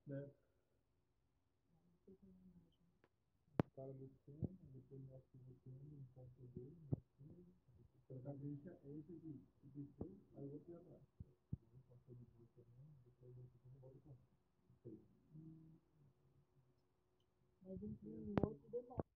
né? Não sei como é imagem. O cara descendo, depois mostra você no encontro dele, assim. A gente é esse aqui, que desceu, aí eu vou ter atrás. Passou depois também, depois eu volto com ele. Mas enfim, o outro demora.